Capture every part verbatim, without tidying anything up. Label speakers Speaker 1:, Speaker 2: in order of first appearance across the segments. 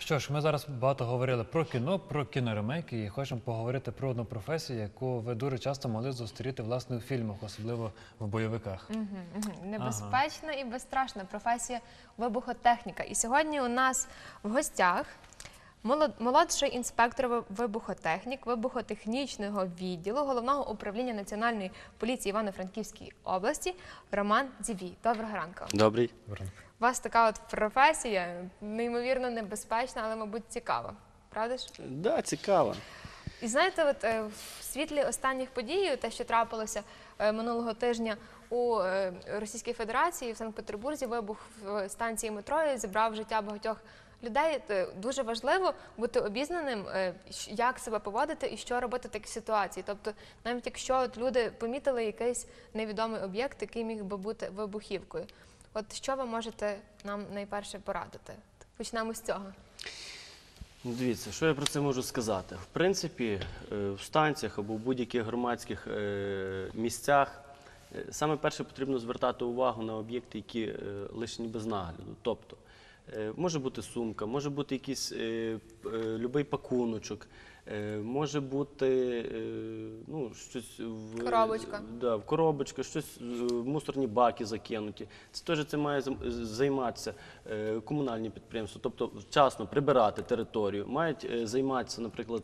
Speaker 1: Що ж, ми зараз багато говорили про кіно, про кіноремейки і хочемо поговорити про одну професію, яку ви дуже часто могли зустріти, власне, у фільмах, особливо в бойовиках.
Speaker 2: Угу, угу. Небезпечна і безстрашна професія вибухотехніка. І сьогодні у нас в гостях молодший інспектор вибухотехнік вибухотехнічного відділу Головного управління Національної поліції Івано-Франківської області Роман Дзівій. Доброго ранку.
Speaker 3: Добрий.
Speaker 2: У вас така от професія, неймовірно небезпечна, але, мабуть, цікава. Правда ж?
Speaker 3: Так, да, цікаво.
Speaker 2: І знаєте, от в світлі останніх подій, те, що трапилося минулого тижня у Російській Федерації, в Санкт-Петербурзі, вибух в станції метро зібрав життя багатьох людей. Дуже важливо бути обізнаним, як себе поводити і що робити в такій ситуації. Тобто, навіть якщо от люди помітили якийсь невідомий об'єкт, який міг би бути вибухівкою. От що ви можете нам найперше порадити? Почнемо з цього.
Speaker 3: Дивіться, що я про це можу сказати. В принципі, в станціях або в будь-яких громадських місцях саме перше потрібно звертати увагу на об'єкти, які лишені без нагляду. Тобто, може бути сумка, може бути якийсь любий пакуночок, може бути ну, щось в,
Speaker 2: Коробочка.
Speaker 3: Да, в коробочка, щось в мусорні баки закинуті. Це теж це має займатися комунальні підприємства, тобто вчасно прибирати територію. Мають займатися, наприклад,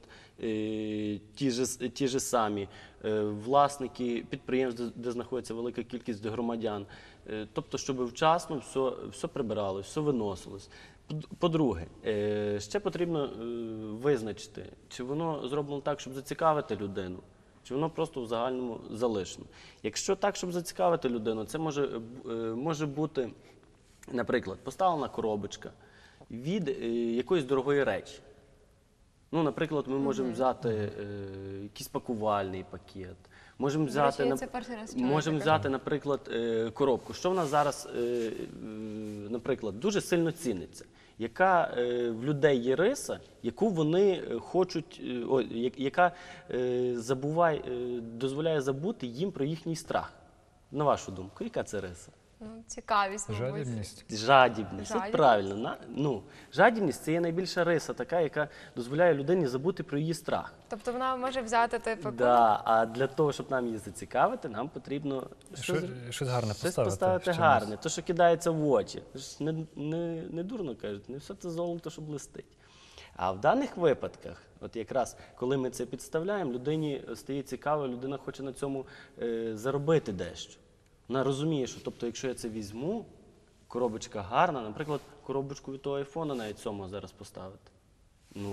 Speaker 3: ті ж, ті ж самі власники підприємств, де, де знаходиться велика кількість громадян. Тобто, щоб вчасно все, все прибиралось, все виносилось. По-друге, ще потрібно визначити, чи воно зроблено так, щоб зацікавити людину, чи воно просто в загальному залишено. Якщо так, щоб зацікавити людину, це може, може бути, наприклад, поставлена коробочка від якоїсь дорогої речі. Ну, наприклад, ми можемо взяти е, якийсь пакувальний пакет, можемо взяти,
Speaker 2: речі,
Speaker 3: нап... можемо взяти, наприклад, е, коробку. Що в нас зараз, е, е, наприклад, дуже сильно ціниться? Яка е, в людей є риса, яку вони хочуть, е, о, яка е, забуває, е, дозволяє забути їм про їхній страх? На вашу думку, яка це риса?
Speaker 2: Ну, цікавість, мабуть.
Speaker 1: Жадібність.
Speaker 3: Жадібність. Це
Speaker 2: Жадібність.
Speaker 3: правильно. На- Ну, жадібність – це є найбільша риса, така, яка дозволяє людині забути про її страх.
Speaker 2: Тобто вона може взяти той пакунок?
Speaker 3: Да, а для того, щоб нам її зацікавити, нам потрібно
Speaker 1: Що,
Speaker 3: щось,
Speaker 1: щось гарне
Speaker 3: щось
Speaker 1: поставити.
Speaker 3: поставити
Speaker 1: в чомусь.
Speaker 3: гарне, то, що кидається в очі. Ж Не, не, не дурно кажуть, не все це золото, що блистить. А в даних випадках, от якраз коли ми це підставляємо, людині стає цікаво, людина хоче на цьому е, заробити дещо. Вона розуміє, що тобто, якщо я це візьму, коробочка гарна, наприклад, коробочку від того айфона навіть цьому зараз поставити. Ну,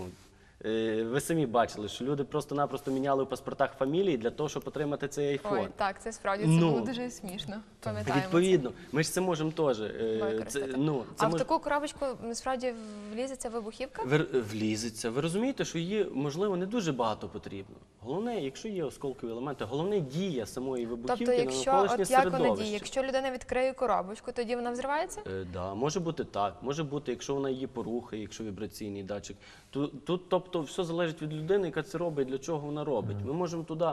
Speaker 3: е, ви самі бачили, що люди просто-напросто міняли в паспортах фамілії для того, щоб отримати цей айфон.
Speaker 2: Ой, так, це справді це
Speaker 3: Ну,
Speaker 2: було дуже смішно. Пам'ятаємо
Speaker 3: Відповідно, ми ж це можемо теж. е,
Speaker 2: це. Використати.
Speaker 3: ну, це
Speaker 2: А в
Speaker 3: мож-
Speaker 2: таку коробочку насправді влізеться вибухівка?
Speaker 3: Ви- влізеться. Ви розумієте, що її, можливо, не дуже багато потрібно. Головне, якщо є осколкові елементи, головне дія самої вибухівки
Speaker 2: Тобто,
Speaker 3: на
Speaker 2: якщо,
Speaker 3: навколишнє
Speaker 2: от як вона
Speaker 3: середовище.
Speaker 2: діє? Якщо людина відкриє коробочку, тоді вона взривається?
Speaker 3: Е, да, може бути так, може бути, якщо вона її порухає, якщо вібраційний датчик. Тут, тут, тобто, все залежить від людини, яка це робить, для чого вона робить. Ми можемо туди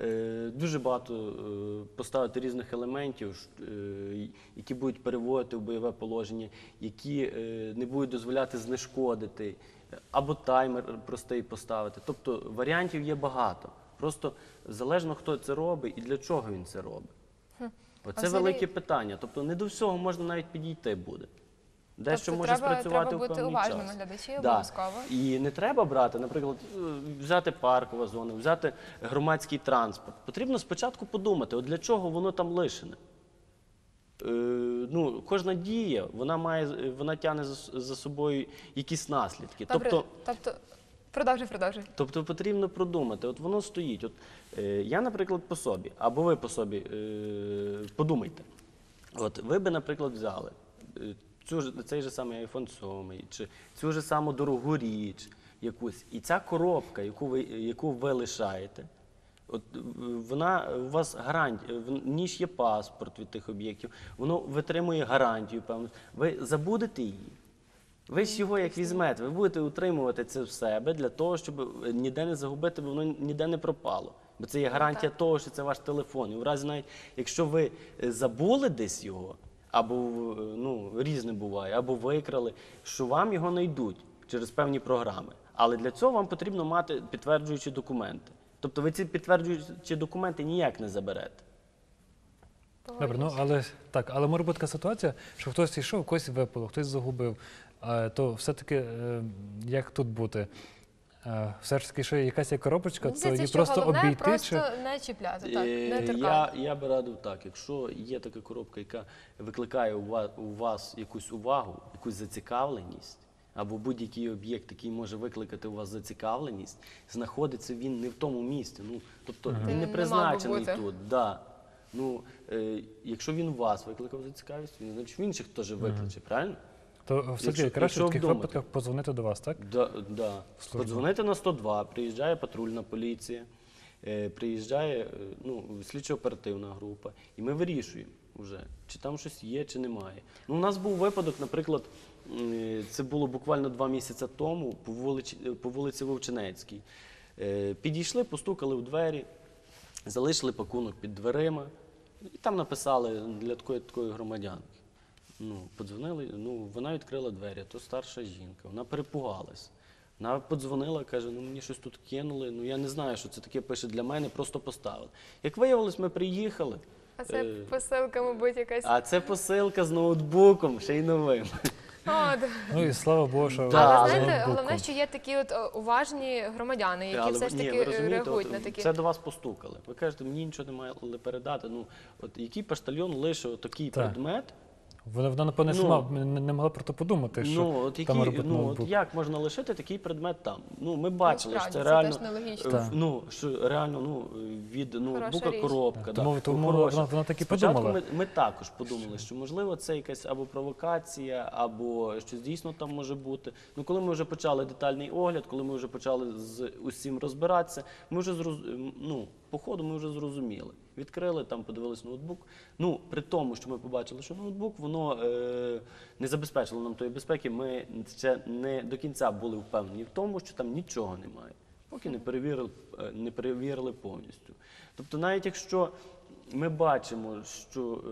Speaker 3: е, дуже багато е, поставити різних елементів, ш- е, які будуть переводити в бойове положення, які е, не будуть дозволяти знешкодити, або таймер простий поставити. Тобто варіантів є багато. Просто залежно, хто це робить і для чого він це робить. Оце
Speaker 2: взагалі-
Speaker 3: велике питання. Тобто не до всього можна навіть підійти буде. Дещо
Speaker 2: Тобто
Speaker 3: може
Speaker 2: треба,
Speaker 3: спрацювати
Speaker 2: треба
Speaker 3: у
Speaker 2: бути
Speaker 3: певний
Speaker 2: уважними
Speaker 3: час.
Speaker 2: глядачі,
Speaker 3: Да.
Speaker 2: обов'язково.
Speaker 3: І не треба брати, наприклад, е, взяти паркова зона, взяти громадський транспорт. Потрібно спочатку подумати, от для чого воно там лишене. Е, ну, кожна дія, вона має, вона тягне за, за собою якісь наслідки.
Speaker 2: Добре,
Speaker 3: Тобто,
Speaker 2: тобто, продовжуй, продовжуй.
Speaker 3: Тобто потрібно продумати, от воно стоїть. От, е, я, наприклад, по собі, або ви по собі е, подумайте. От ви би, наприклад, взяли е, цю, ж- цей же самий айфон сім, чи цю ж саму дорогу річ якусь, і ця коробка, яку ви, яку ви лишаєте, от е, вона у вас гарантія, в ній ж є паспорт від тих об'єктів, воно витримує гарантію, певно. Ви забудете її. Ви ж його як візьмете, ви будете утримувати це в себе для того, щоб ніде не загубити, бо воно ніде не пропало. Бо це є гарантія
Speaker 2: так.
Speaker 3: того, що це ваш телефон. І в разі навіть, якщо ви е, забули десь його, або, е, ну, різне буває, або викрали, що вам його знайдуть. через певні програми. Але для цього вам потрібно мати підтверджуючі документи. Тобто ви ці підтверджуючі документи ніяк не заберете.
Speaker 1: Добре, ну але так, але може бути така ситуація, що хтось йшов, когось випало, хтось загубив. А, то все-таки е, як тут бути? Е, все ж таки, що якась є коробочка,
Speaker 2: Мені
Speaker 1: то
Speaker 2: здається,
Speaker 1: її
Speaker 2: що
Speaker 1: просто
Speaker 2: головне
Speaker 1: обійти
Speaker 2: просто
Speaker 1: чи
Speaker 2: не чіпляти, так,
Speaker 3: Е,
Speaker 2: не торкати.
Speaker 3: Я, я би радив так, якщо є така коробка, яка викликає у вас, у вас якусь увагу, якусь зацікавленість, або будь-який об'єкт, який може викликати у вас зацікавленість, знаходиться він не в тому місці. Ну, тобто
Speaker 2: Де
Speaker 3: він не
Speaker 2: не
Speaker 3: призначений
Speaker 2: мав би бути.
Speaker 3: тут. Да. Ну, е, якщо він у вас викликав зацікавість, він значить в інших теж викличе, правильно?
Speaker 1: то все-таки
Speaker 3: Якщо-
Speaker 1: краще
Speaker 3: якщо
Speaker 1: в таких
Speaker 3: обдумати.
Speaker 1: випадках подзвонити до вас, так?
Speaker 3: Да, да. Подзвонити на сто два, приїжджає патрульна поліція, е, приїжджає е, ну, слідчо-оперативна група, і ми вирішуємо вже, чи там щось є, чи немає. Ну, у нас був випадок, наприклад, е, це було буквально два місяці тому по вулиці, по вулиці Вовчинецькій. Е, Підійшли, постукали в двері, залишили пакунок під дверима, і там написали для такої, такої громадянки. Ну, подзвонили, ну, вона відкрила двері, то старша жінка, вона перепугалась. Вона подзвонила, каже, ну мені щось тут кинули, ну я не знаю, що це таке пише для мене, просто поставили. Як виявилось, ми приїхали,
Speaker 2: А це
Speaker 3: е,
Speaker 2: посилка, мабуть, якась.
Speaker 3: а це посилка з ноутбуком, ще й новим.
Speaker 2: О, да.
Speaker 1: Ну і слава Богу, що
Speaker 3: Да,
Speaker 2: Але
Speaker 3: але
Speaker 2: знаєте,
Speaker 1: ноутбуком.
Speaker 2: головне, що є такі от е, уважні громадяни, які
Speaker 3: Але
Speaker 2: все ж
Speaker 3: ні,
Speaker 2: таки
Speaker 3: ви розумієте,
Speaker 2: реагують
Speaker 3: от,
Speaker 2: на такі.
Speaker 3: це до вас постукали. Ви кажете, мені нічого не мали передати. Ну, от який поштальйон лишив такий
Speaker 1: Так.
Speaker 3: предмет?
Speaker 1: Вона, вона напевне,
Speaker 3: Ну,
Speaker 1: сама не, не могла про це подумати, що
Speaker 3: Ну, от,
Speaker 1: там
Speaker 3: які,
Speaker 1: робить
Speaker 3: ну, от
Speaker 1: ноутбук.
Speaker 3: як можна лишити такий предмет там? Ну, ми бачили,
Speaker 2: Насправді,
Speaker 3: що це
Speaker 2: це
Speaker 3: реально,
Speaker 2: теж нелогічно.
Speaker 3: е,
Speaker 1: Так.
Speaker 3: ну, що реально ну, від ноутбука
Speaker 2: річ.
Speaker 3: коробка.
Speaker 1: Так,
Speaker 3: Да.
Speaker 1: тому-
Speaker 3: Ну,
Speaker 1: тому
Speaker 3: хороша.
Speaker 1: вона- вона так і
Speaker 3: Спочатку
Speaker 1: подумала.
Speaker 3: Ми, ми також подумали, що можливо це якась або провокація, або щось дійсно там може бути. Ну, коли ми вже почали детальний огляд, коли ми вже почали з усім розбиратися, ми вже зроз... ну, по ходу ми вже зрозуміли. Відкрили, там подивились ноутбук. Ну, при тому, що ми побачили, що ноутбук, воно е, не забезпечило нам тої безпеки, ми ще не до кінця були впевнені в тому, що там нічого немає, поки не перевірили, е, не перевірили повністю. Тобто, навіть якщо ми бачимо, що е,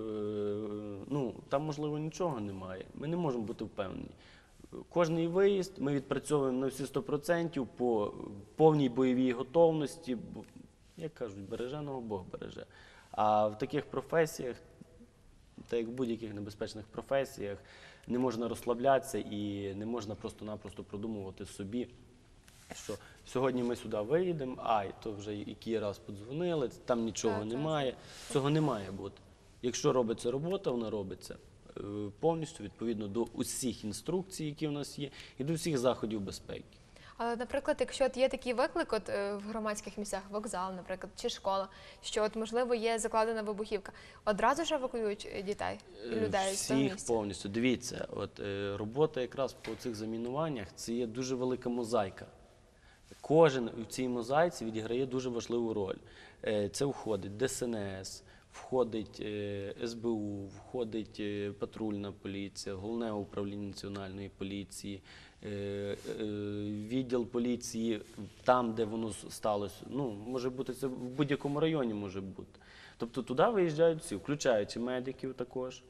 Speaker 3: ну, там, можливо, нічого немає, ми не можемо бути впевнені. Кожний виїзд ми відпрацьовуємо на всі сто відсотків по повній бойовій готовності. бо, Як кажуть, береженого Бог береже. А в таких професіях, так як в будь-яких небезпечних професіях, не можна розслаблятися і не можна просто-напросто продумувати собі, що сьогодні ми сюди виїдемо, ай, то вже який раз подзвонили, там нічого
Speaker 2: Так, так.
Speaker 3: немає. Цього не має бути. Якщо робиться робота, вона робиться е, повністю відповідно до усіх інструкцій, які в нас є, і до всіх заходів безпеки.
Speaker 2: Але, наприклад, якщо от є такий виклик от, е, в громадських місцях, вокзал, наприклад, чи школа, що от, можливо, є закладена вибухівка, одразу ж евакуюють е, дітей і
Speaker 3: Е,
Speaker 2: людей з того
Speaker 3: Всіх
Speaker 2: місця?
Speaker 3: повністю. Дивіться, от е, робота якраз по цих замінуваннях це є дуже велика мозаїка. Кожен в цій мозаїці відіграє дуже важливу роль. Е, Це входить Де Ес Ен Ес, входить е, Ес Бе У, входить е, патрульна поліція, Головне управління національної поліції, е, е, відділ поліції там, де воно с- сталося. Ну, може бути, це в будь-якому районі може бути. Тобто туди виїжджають всі, включаючи медиків також,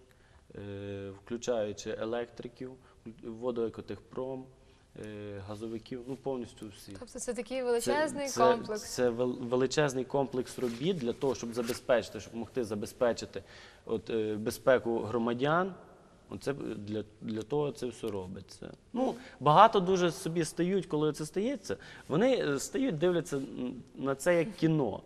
Speaker 3: е, включаючи електриків, водоекотехпром, е, газовиків, ну повністю всі.
Speaker 2: Тобто це такий величезний
Speaker 3: це,
Speaker 2: комплекс.
Speaker 3: Це, це вел- величезний комплекс робіт для того, щоб забезпечити, щоб могти забезпечити от, е, безпеку громадян. Оце для, для того це все робиться. Ну, багато дуже собі стають, коли це стається, вони е, стають, дивляться м, на це як кіно.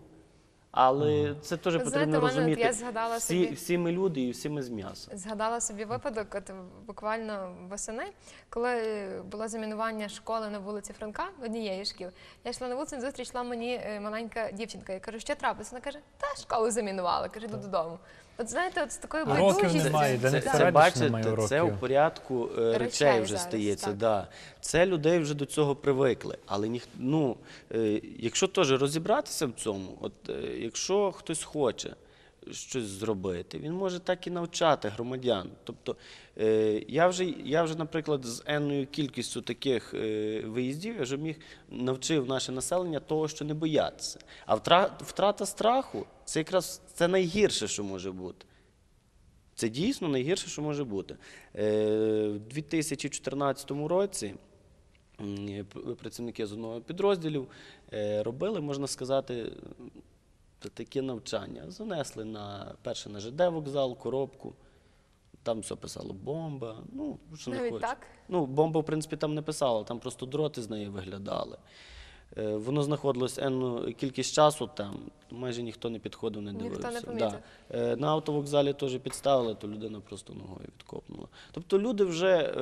Speaker 3: Але це теж
Speaker 2: Ви
Speaker 3: потрібно
Speaker 2: знаєте, в мене от
Speaker 3: розуміти.
Speaker 2: я згадала
Speaker 3: всі,
Speaker 2: собі-
Speaker 3: всі ми люди і всі ми з м'яса.
Speaker 2: Згадала собі випадок, от буквально восени, коли було замінування школи на вулиці Франка, однієї шкіл. Я йшла на вулицю, зустріч йшла мені е, маленька дівчинка. Я кажу, що трапилося? Вона каже, та школу замінували, каже, йду додому. От знаєте, от з такою
Speaker 1: А років
Speaker 2: байдужістю.
Speaker 1: немає, де
Speaker 3: Це,
Speaker 1: не
Speaker 3: це,
Speaker 1: всередині
Speaker 3: бачите,
Speaker 1: немає
Speaker 3: це
Speaker 1: уроків.
Speaker 3: у порядку е, речей,
Speaker 2: Речей
Speaker 3: вже
Speaker 2: зараз,
Speaker 3: стається.
Speaker 2: так.
Speaker 3: Да. Це людей вже до цього привикли. Але ніх, ну, е, якщо теж розібратися в цьому, от, е, якщо хтось хоче щось зробити, він може так і навчати громадян. Тобто е, я вже, я вже, наприклад, з енною кількістю таких е, виїздів, я вже міг навчив наше населення того, що не боятися. А втра- втрата страху – це якраз це найгірше, що може бути. Це дійсно найгірше, що може бути. Е, В дві тисячі чотирнадцятому році м, пр- працівники з одного підрозділів е, робили, можна сказати, т- таке навчання. Занесли на перше на ЖД вокзал, коробку. Там все писало бомба. Ну, що не
Speaker 2: Навіть
Speaker 3: хочеш.
Speaker 2: так?
Speaker 3: Ну, бомба, в принципі, там не писала, там просто дроти з неї виглядали. Е, Воно знаходилось енну кількість часу там, майже ніхто не підходив, не
Speaker 2: Ніхто
Speaker 3: дивився.
Speaker 2: не помітив.
Speaker 3: Да. Е, На автовокзалі теж підставили, то людина просто ногою відкопнула. Тобто люди вже, е,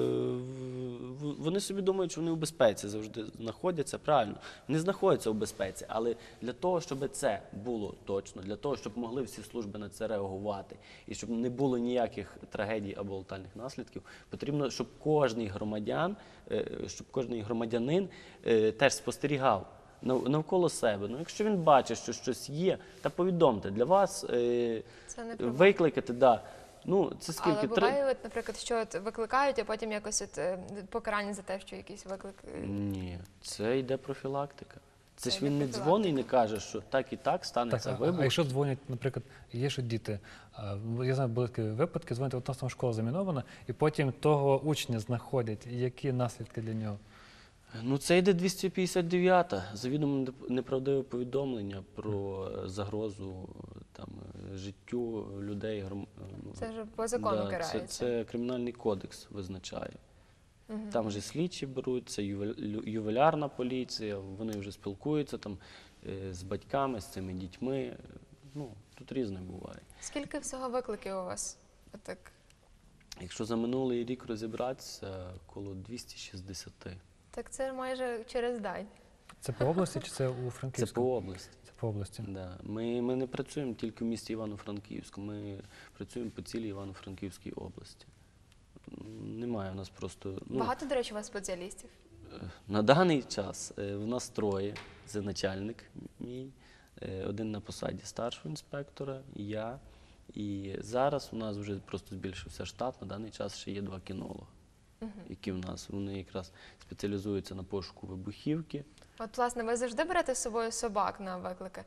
Speaker 3: в- вони собі думають, що вони у безпеці завжди знаходяться, правильно. Вони знаходяться у безпеці, але для того, щоб це було точно, для того, щоб могли всі служби на це реагувати, і щоб не було ніяких трагедій або летальних наслідків, потрібно, щоб кожний громадян, е, щоб кожний громадянин е, теж спостерігав нав- навколо себе. Ну, якщо він бачить, що щось є, та повідомте. Для вас е,
Speaker 2: Це не проблема.
Speaker 3: викликати, да. Ну, це скільки?
Speaker 2: Але
Speaker 3: Три-
Speaker 2: буває, от, наприклад, що от викликають, а потім якось от, е, покарання за те, що якийсь виклик. е,
Speaker 3: Ні, це йде профілактика. Це,
Speaker 2: Це
Speaker 3: ж
Speaker 2: йде
Speaker 3: він не
Speaker 2: профілактика.
Speaker 3: дзвонить і не каже, що так і так
Speaker 1: Так,
Speaker 3: станеться
Speaker 1: а,
Speaker 3: вибух.
Speaker 1: а якщо дзвонять, наприклад, є що діти, а, я знаю, були такі випадки, дзвонять, от у нас там школа замінована, і потім того учня знаходять, і які наслідки для нього?
Speaker 3: Ну, це йде двісті п'ятдесят дев'ята, завідомо неп- неправдиве повідомлення про е, загрозу е, там, е, життю людей. гром- е, ну,
Speaker 2: Це ж по закону
Speaker 3: це,
Speaker 2: карається.
Speaker 3: це кримінальний кодекс визначає. Там вже слідчі беруть, це ювел- лю- ювелярна поліція, вони вже спілкуються там е, з батьками, з цими дітьми. Е, Ну, тут різне буває.
Speaker 2: Скільки всього викликів у вас? Отак.
Speaker 3: Якщо за минулий рік розібратися, коло двісті шістдесят.
Speaker 2: Так це майже через день.
Speaker 1: Це по області чи це у
Speaker 3: Це
Speaker 1: Франківську?
Speaker 3: по області.
Speaker 1: Це по області.
Speaker 3: Да. Ми, ми не працюємо тільки в місті Івано-Франківську, ми працюємо по цілій Івано-Франківській області. М, Немає у нас просто. Ну,
Speaker 2: Багато, до речі, у вас спеціалістів.
Speaker 3: е, на даний час е, в нас троє. Це начальник мій, е, один на посаді старшого інспектора, я. І зараз у нас вже просто збільшився штат. На даний час ще є два кінолога, які в нас вони якраз спеціалізуються на пошуку вибухівки.
Speaker 2: От, власне, ви завжди берете з собою собак на виклики?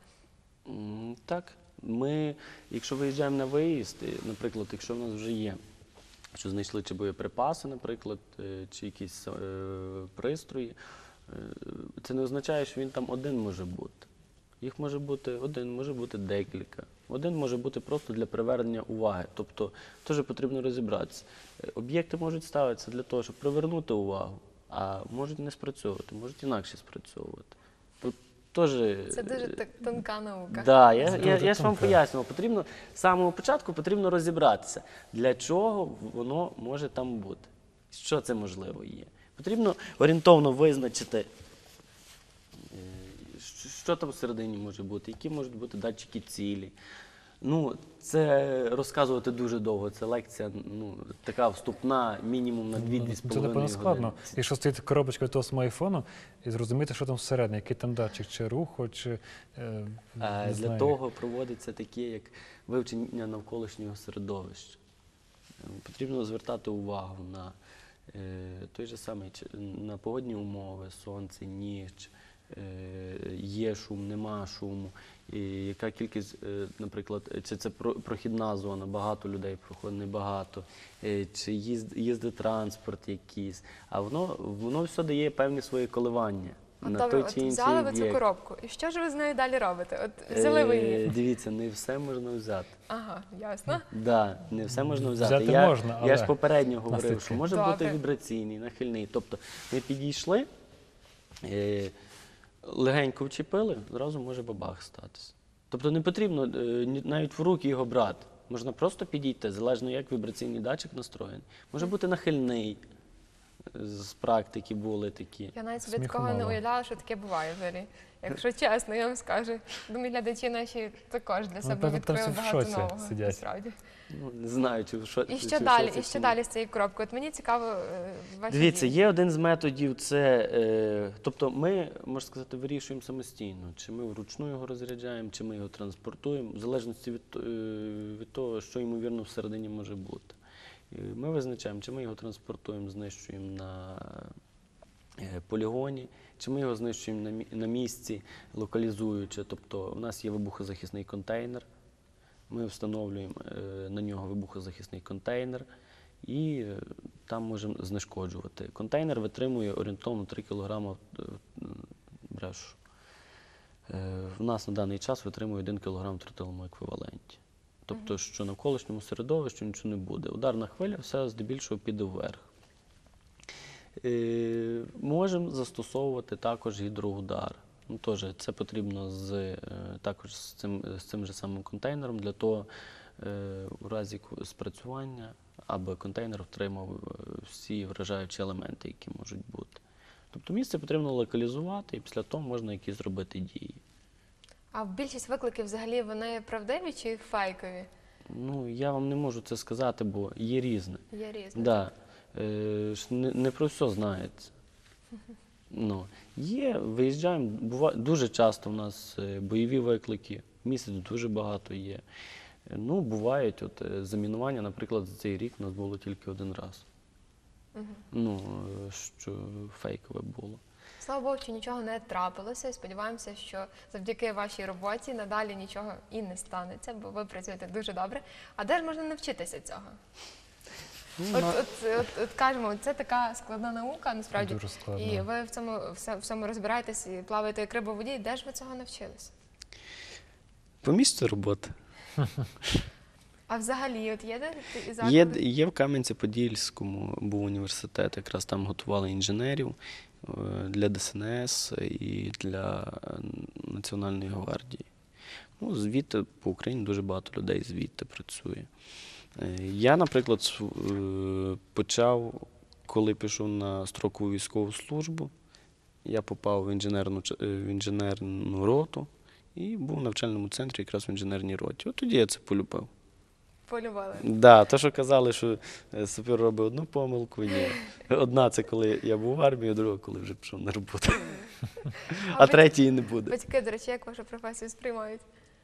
Speaker 3: М, Так, ми, якщо виїжджаємо на виїзд, і, наприклад, якщо в нас вже є, що знайшли чи боєприпаси, наприклад, е, чи якісь е, пристрої, е, це не означає, що він там один може бути. Їх може бути один, може бути декілька. Один може бути просто для привернення уваги. Тобто теж потрібно розібратися. Е, Об'єкти можуть ставитися для того, щоб привернути увагу, а можуть не спрацьовувати, можуть інакше спрацьовувати. Тут теж
Speaker 2: Це дуже так тонка наука.
Speaker 3: Да, я,
Speaker 1: Це
Speaker 3: я,
Speaker 1: дуже
Speaker 3: я ж вам
Speaker 1: тонко.
Speaker 3: пояснював, потрібно з самого початку потрібно розібратися, для чого воно може там бути, що це можливо є. Потрібно орієнтовно визначити, е, що- що там всередині може бути, які можуть бути датчики цілі. Ну, це розказувати дуже довго. Це лекція, ну, така вступна, мінімум на дві-дві з
Speaker 1: Це,
Speaker 3: половиною
Speaker 1: напевно, складно.
Speaker 3: години.
Speaker 1: Якщо стоїть коробочка від того самого айфону, і зрозуміти, що там всередині, який там датчик, чи руху, чи е,
Speaker 3: Е,
Speaker 1: не
Speaker 3: Для
Speaker 1: знаю.
Speaker 3: того проводиться таке, як вивчення навколишнього середовища. Е, Потрібно звертати увагу на е, той же самий ч- на погодні умови, сонце, ніч, е, є шум, нема шуму, і яка кількість, е, наприклад, чи це про- прохідна зона, багато людей проходить, небагато, е, чи їзд, їздить транспорт якийсь, а воно, воно все дає певні свої коливання.
Speaker 2: От,
Speaker 3: На
Speaker 2: добре,
Speaker 3: той
Speaker 2: от
Speaker 3: чи інший
Speaker 2: взяли ви цю
Speaker 3: об'єкт.
Speaker 2: коробку. І що ж ви з нею далі робите? От взяли ви
Speaker 3: Е,
Speaker 2: її.
Speaker 3: Дивіться, не все можна взяти.
Speaker 2: Ага, ясно.
Speaker 3: Да, не все можна взяти.
Speaker 1: Взяти
Speaker 3: я,
Speaker 1: можна,
Speaker 3: я
Speaker 1: але
Speaker 3: ж попередньо говорив,
Speaker 1: наслідки.
Speaker 3: що може
Speaker 2: Добре.
Speaker 3: бути вібраційний, нахильний. Тобто ми підійшли, е, легенько вчепили, зразу може бабах статися. Тобто не потрібно е, ні- навіть в руки його брати. Можна просто підійти, залежно як вібраційний датчик настроєний. Може бути нахильний. З практики були такі.
Speaker 2: Я навіть собі
Speaker 1: Сміху
Speaker 2: такого не
Speaker 1: мало.
Speaker 2: уявляла, що таке буває взагалі. Якщо чесно, я вам скажу. Думаю, глядачі наші також для себе
Speaker 1: напевно, там
Speaker 2: відкрили
Speaker 1: всі в
Speaker 2: багато
Speaker 1: шоці
Speaker 2: нового.
Speaker 1: сидять.
Speaker 2: Насправді.
Speaker 3: Ну, не знаю, чи що
Speaker 2: І
Speaker 3: чи
Speaker 2: що
Speaker 3: в
Speaker 2: далі?
Speaker 3: шоці,
Speaker 2: І
Speaker 3: чи
Speaker 2: що
Speaker 3: ні.
Speaker 2: далі з цією коробкою? От мені цікаво е, ваші
Speaker 3: Дивіться,
Speaker 2: дії.
Speaker 3: є один з методів, це, е, тобто ми, можна сказати, вирішуємо самостійно, чи ми вручну його розряджаємо, чи ми його транспортуємо, в залежності від, е, від того, що ймовірно всередині може бути. Е, Ми визначаємо, чи ми його транспортуємо, знищуємо на е, полігоні, чи ми його знищуємо на, мі- на місці, локалізуючи. Тобто у нас є вибухозахисний контейнер, ми встановлюємо е, на нього вибухозахисний контейнер і е, там можемо знешкоджувати. Контейнер витримує орієнтовно три кілограми е, брешу. Е, В нас на даний час витримує один кілограм в тротиловому еквіваленті. Тобто, що навколишньому середовищу нічого не буде. Ударна хвиля все здебільшого піде вверх. Е, Можемо застосовувати також гідроудар. Ну, теж це потрібно з, е, також з цим, з цим же самим контейнером для того, е, у разі ку- спрацювання, аби контейнер втримав е, всі вражаючі елементи, які можуть бути. Тобто місце потрібно локалізувати, і після того можна якісь зробити дії.
Speaker 2: А більшість викликів взагалі вони правдиві чи фейкові?
Speaker 3: Ну, я вам не можу це сказати, бо є різне.
Speaker 2: Є різні.
Speaker 3: Да. Е, ж не, не про все знається. Ну, є, виїжджаємо, бува, дуже часто у нас е, бойові виклики, місяць дуже багато є. Е, Ну, бувають, от е, замінування, наприклад, за цей рік у нас було тільки один раз. Ну, е, що фейкове було.
Speaker 2: Слава Богу, що нічого не трапилося, і сподіваємося, що завдяки вашій роботі надалі нічого і не станеться, бо ви працюєте дуже добре. А де ж можна навчитися цього? От, от, от, от кажемо, це така складна наука, насправді.
Speaker 1: Дуже складно.
Speaker 2: І ви в цьому все- в цьому розбираєтесь і плаваєте як риба в воді. Де ж ви цього навчились?
Speaker 3: По місцю роботи.
Speaker 2: А взагалі, от є де і
Speaker 3: Є,
Speaker 2: заклади?
Speaker 3: є в Кам'янці-Подільському, був університет, якраз там готували інженерів е, для Де Ес Ен Ес і для е, Національної гвардії. Ну, звідти по Україні дуже багато людей звідти працює. Е, Я, наприклад, св- е, почав, коли пішов на строкову військову службу, я попав в інженерну, ч- е, в інженерну роту і був в навчальному центрі якраз в інженерній роті. От тоді я це полюбив.
Speaker 2: Полюбили.
Speaker 3: Да, то, що казали, що е, сапер робить одну помилку, ні. Одна це коли я був в армії, а друга, коли вже пішов на роботу. А
Speaker 2: бать-
Speaker 3: третьої не буде.
Speaker 2: Батьки, до речі, як вашу професію сприймають?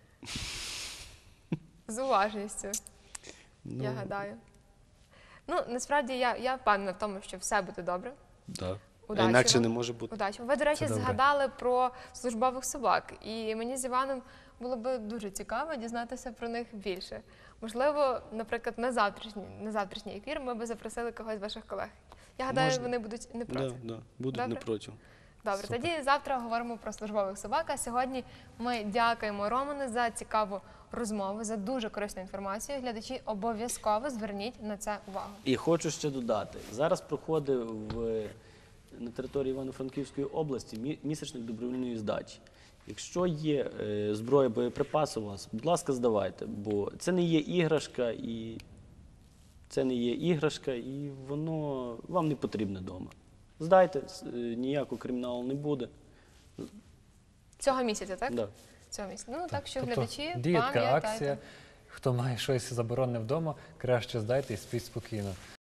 Speaker 2: З уважністю,
Speaker 3: Ну,
Speaker 2: я гадаю. Ну, насправді, я, я впевнена в тому, що все буде добре.
Speaker 3: да. А
Speaker 2: Удачі
Speaker 3: інакше
Speaker 2: вам.
Speaker 3: не може бути.
Speaker 2: Удачі. Ви, до речі,
Speaker 1: Це добре.
Speaker 2: згадали про службових собак, і мені з Іваном було би дуже цікаво дізнатися про них більше. Можливо, наприклад, на завтрашній, на завтрашній ефір ми би запросили когось з ваших колег. Я гадаю,
Speaker 3: Можна.
Speaker 2: вони будуть не проти.
Speaker 3: Да, да. Будуть
Speaker 2: Добре?
Speaker 3: не проти.
Speaker 2: Добре,
Speaker 1: Супер.
Speaker 2: тоді завтра говоримо про службових собак. А сьогодні ми дякуємо Роману за цікаву розмову, за дуже корисну інформацію. Глядачі, обов'язково зверніть на це увагу.
Speaker 3: І хочу ще додати, зараз проходить в, на території Івано-Франківської області мі- місячник добровільної здачі. Якщо є е, зброя, боєприпаси у вас, будь ласка, здавайте, бо це не є іграшка, і це не є іграшка, і воно вам не потрібне вдома. Здайте, с- е, ніякого криміналу не буде.
Speaker 2: Цього місяця, так?
Speaker 3: Да.
Speaker 2: Цього місяця. Ну, так що
Speaker 1: Тобто,
Speaker 2: глядачі,
Speaker 1: дієтка,
Speaker 2: пам'ятайте.
Speaker 1: акція. Хто має щось заборонене вдома, краще здайте і спіть спокійно.